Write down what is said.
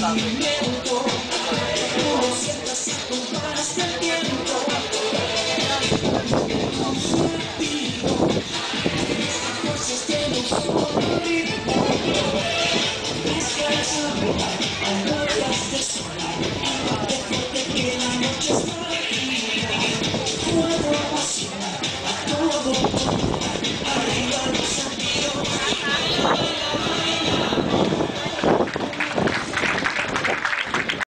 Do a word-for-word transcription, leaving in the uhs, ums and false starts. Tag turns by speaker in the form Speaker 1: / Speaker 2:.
Speaker 1: movimiento, tú lo sientas y compás el tiempo, contigo, fuerzas tienen un solo ritmo, descansa, aguas de sol, fuerte que la noche es mágica, fuego.